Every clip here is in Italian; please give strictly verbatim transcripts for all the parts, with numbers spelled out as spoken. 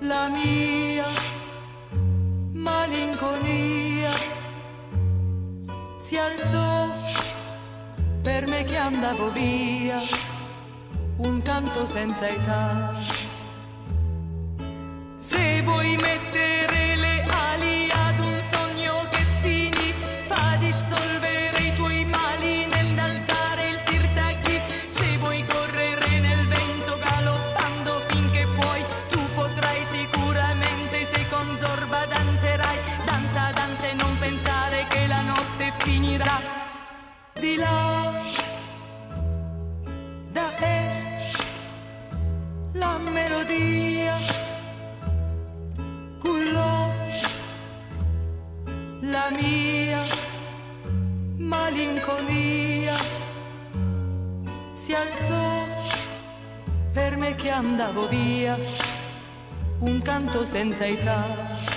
la mia malinconia si alzò per me che andavo via, un canto senza età. Se vuoi mettere le ali ad un sogno che finì, fa dissolvere i tuoi mali nell'alzare il sirtaki. Se vuoi correre nel vento galoppando finché puoi, tu potrai sicuramente, se con Zorba danzerai. Danza, danza e non pensare che la notte finirà. Di là, da est, la melodia cullò la mia malinconia, si alzò per me che andavo via, un canto senza età.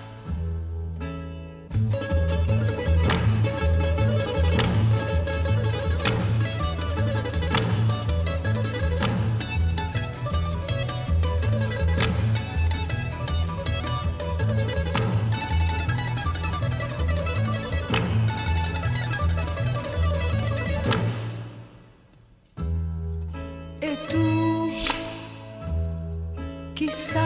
E tu, chissà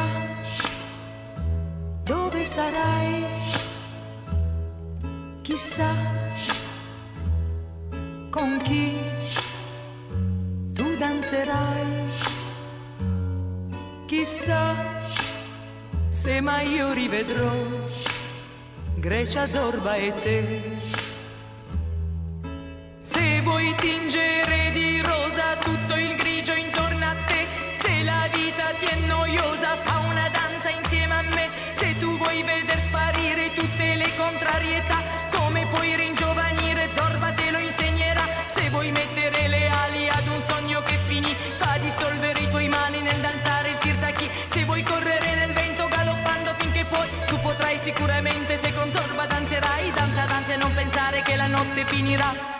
dove sarai, chissà con chi tu danzerai, chissà se mai io rivedrò Grecia, Zorba e te. Se vuoi tingere di rosa tutto il grigio intorno a te, se la vita ti è noiosa fa una danza insieme a me. Se tu vuoi veder sparire tutte le contrarietà, come puoi ringiovanire, Zorba te lo insegnerà. Se vuoi mettere le ali ad un sogno che finì, fa dissolvere i tuoi mali nel danzare il sirtaki. Se vuoi correre nel vento galoppando finché puoi, tu potrai sicuramente, se con Zorba danzerai. Danza, danza e non pensare che la notte finirà.